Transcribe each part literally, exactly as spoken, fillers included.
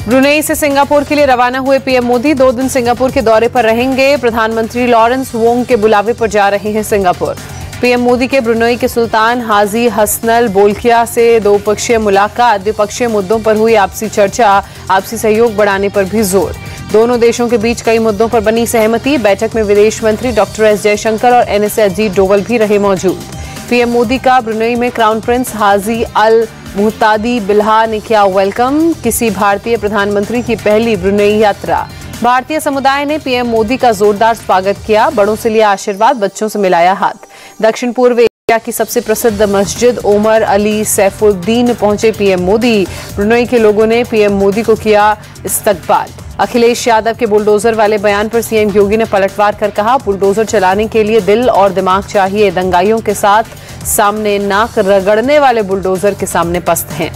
Brunei से Singapore के लिए रवाना हुए पीएम मोदी दो दिन सिंगापुर के दौरे पर रहेंगे। प्रधानमंत्री लॉरेंस वोंग के बुलावे पर जा रहे हैं सिंगापुर। पीएम मोदी के ब्रुनेई के सुल्तान हाजी हसनल बोल्किया से दो पक्षीय मुलाकात, द्विपक्षीय मुद्दों पर हुई आपसी चर्चा, आपसी सहयोग बढ़ाने पर भी जोर। दोनों देशों के बीच कई मुद्दों पर बनी सहमति। बैठक में विदेश मंत्री डॉक्टर एस जयशंकर और एनएसए अजीत डोवल भी रहे मौजूद। पीएम मोदी का ब्रुनेई में crown prince Haji Al Muhtadee Billah ने किया वेलकम। किसी भारतीय प्रधानमंत्री की पहली ब्रुनेई यात्रा। भारतीय समुदाय ने पीएम मोदी का जोरदार स्वागत किया। बड़ों से लिया आशीर्वाद, बच्चों से मिलाया हाथ। दक्षिण पूर्व एशिया की सबसे प्रसिद्ध मस्जिद ओमर अली सैफुद्दीन पहुंचे पीएम मोदी। ब्रुनेई के लोगों ने पीएम मोदी को किया इस्तकबाल। अखिलेश यादव के बुलडोजर वाले बयान पर सीएम योगी ने पलटवार कर कहा, बुलडोजर चलाने के लिए दिल और दिमाग चाहिए। दंगाइयों के साथ सामने नाक रगड़ने वाले बुलडोजर के सामने पस्त हैं।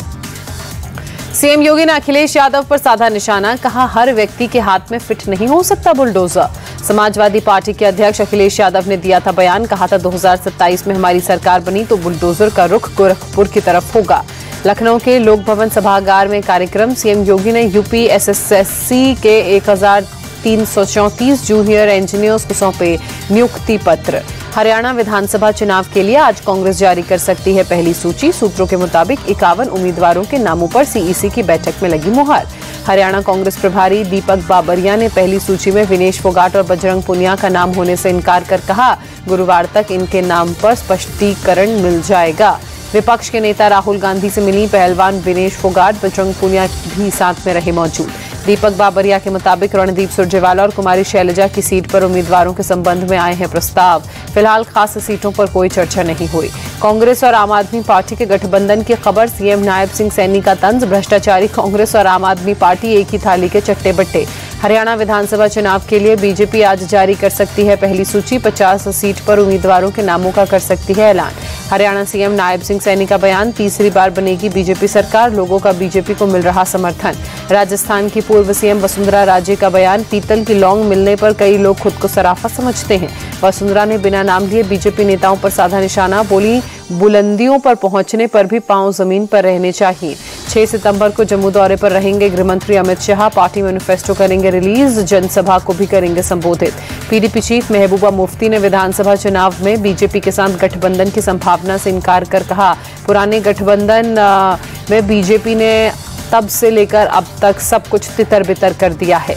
सीएम योगी ने अखिलेश यादव पर साधा निशाना, कहा हर व्यक्ति के हाथ में फिट नहीं हो सकता बुलडोजर। समाजवादी पार्टी के अध्यक्ष अखिलेश यादव ने दिया था बयान, कहा था दो हज़ार सत्ताईस में हमारी सरकार बनी तो बुलडोजर का रुख गोरखपुर की तरफ होगा। लखनऊ के लोक भवन सभागार में कार्यक्रम। सीएम योगी ने यूपी एसएससी के एक हजार तीन सौ चौंतीस जूनियर इंजीनियर्स को सौंपे नियुक्ति पत्र। हरियाणा विधानसभा चुनाव के लिए आज कांग्रेस जारी कर सकती है पहली सूची। सूत्रों के मुताबिक इक्यावन उम्मीदवारों के नामों पर सीईसी की बैठक में लगी मुहर। हरियाणा कांग्रेस प्रभारी दीपक बाबरिया ने पहली सूची में विनेश फोगाट और बजरंग पुनिया का नाम होने से इनकार कर कहा, गुरुवार तक इनके नाम पर स्पष्टीकरण मिल जाएगा। विपक्ष के नेता राहुल गांधी से मिली पहलवान विनेश फोगाट, बजरंग पुनिया भी साथ में रहे मौजूद। दीपक बाबरिया के मुताबिक रणदीप सुरजेवाला और कुमारी शैलजा की सीट पर उम्मीदवारों के संबंध में आए हैं प्रस्ताव। फिलहाल खास सीटों पर कोई चर्चा नहीं हुई। कांग्रेस और आम आदमी पार्टी के गठबंधन की खबर। सीएम नायब सिंह सैनी का तंज, भ्रष्टाचारी कांग्रेस और आम आदमी पार्टी एक ही थाली के चट्टे बट्टे। हरियाणा विधानसभा चुनाव के लिए बीजेपी आज जारी कर सकती है पहली सूची। पचास सीट पर उम्मीदवारों के नामों का कर सकती है ऐलान। हरियाणा सीएम नायब सिंह सैनी का बयान, तीसरी बार बनेगी बीजेपी सरकार, लोगों का बीजेपी को मिल रहा समर्थन। राजस्थान की पूर्व सीएम वसुंधरा राजे का बयान, पीतल की लौंग मिलने पर कई लोग खुद को सराफा समझते हैं। वसुंधरा ने बिना नाम लिए बीजेपी नेताओं पर साधा निशाना, बोली बुलंदियों पर पहुंचने पर भी पांव जमीन पर रहने चाहिए। छह सितंबर को जम्मू दौरे पर रहेंगे गृहमंत्री अमित शाह। पार्टी मैनिफेस्टो करेंगे रिलीज, जनसभा को भी करेंगे संबोधित। पीडीपी चीफ महबूबा मुफ्ती ने विधानसभा चुनाव में बीजेपी के साथ गठबंधन की संभावना से इनकार कर कहा, पुराने गठबंधन में बीजेपी ने तब से लेकर अब तक सब कुछ तितर बितर कर दिया है।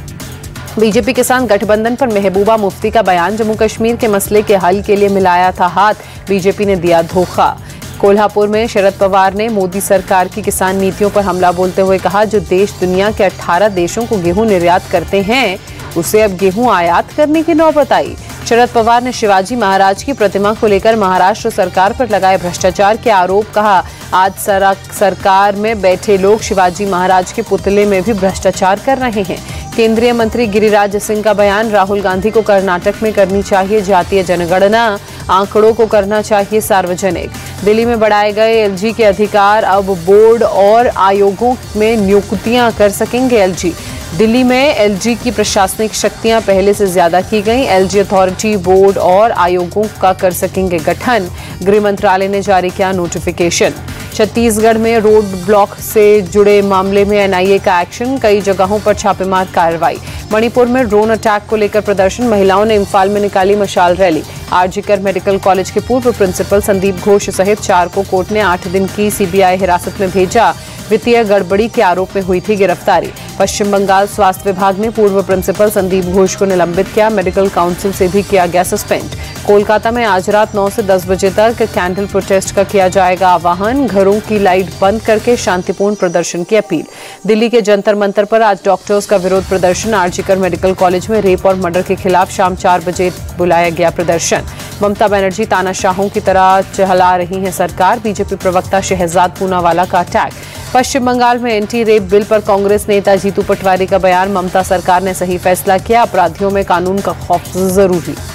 बीजेपी के साथ गठबंधन पर महबूबा मुफ्ती का बयान, जम्मू कश्मीर के मसले के हल के लिए मिलाया था हाथ, बीजेपी ने दिया धोखा। कोल्हापुर में शरद पवार ने मोदी सरकार की किसान नीतियों पर हमला बोलते हुए कहा, जो देश दुनिया के अठारह देशों को गेहूं निर्यात करते हैं उसे अब गेहूं आयात करने की नौबत आई। शरद पवार ने शिवाजी महाराज की प्रतिमा को लेकर महाराष्ट्र सरकार पर लगाए भ्रष्टाचार के आरोप, कहा आज सरकार में बैठे लोग शिवाजी महाराज के पुतले में भी भ्रष्टाचार कर रहे हैं। केंद्रीय मंत्री गिरिराज सिंह का बयान, राहुल गांधी को कर्नाटक में करनी चाहिए जातीय जनगणना, आंकड़ों को करना चाहिए सार्वजनिक। दिल्ली में बढ़ाए गए एलजी के अधिकार, अब बोर्ड और आयोगों में नियुक्तियां कर सकेंगे एलजी। दिल्ली में एलजी की प्रशासनिक शक्तियां पहले से ज्यादा की गई। एलजी अथॉरिटी, बोर्ड और आयोगों का कर सकेंगे गठन। गृह मंत्रालय ने जारी किया नोटिफिकेशन। छत्तीसगढ़ में रोड ब्लॉक से जुड़े मामले में एनआईए का एक्शन, कई जगहों पर छापेमार कार्रवाई। मणिपुर में ड्रोन अटैक को लेकर प्रदर्शन, महिलाओं ने इम्फाल में निकाली मशाल रैली। आरजीकर मेडिकल कॉलेज के पूर्व प्रिंसिपल संदीप घोष सहित चार को कोर्ट ने आठ दिन की सीबीआई हिरासत में भेजा। वित्तीय गड़बड़ी के आरोप में हुई थी गिरफ्तारी। पश्चिम बंगाल स्वास्थ्य विभाग ने पूर्व प्रिंसिपल संदीप घोष को निलंबित किया। मेडिकल काउंसिल से भी किया गया सस्पेंड। कोलकाता में आज रात नौ से दस बजे तक कैंडल प्रोटेस्ट का किया जाएगा आह्वान, घरों की लाइट बंद करके शांतिपूर्ण प्रदर्शन की अपील। दिल्ली के जंतर मंतर पर आज डॉक्टर्स का विरोध प्रदर्शन। आरजीकर मेडिकल कॉलेज में रेप और मर्डर के खिलाफ शाम चार बजे बुलाया गया प्रदर्शन। ममता बनर्जी तानाशाहों की तरह चहला रही हैं सरकार, बीजेपी प्रवक्ता शहजाद पूनावाला का अटैक। पश्चिम बंगाल में एंटी रेप बिल पर कांग्रेस नेता जीतू पटवारी का बयान, ममता सरकार ने सही फैसला किया, अपराधियों में कानून का खौफ जरूरी।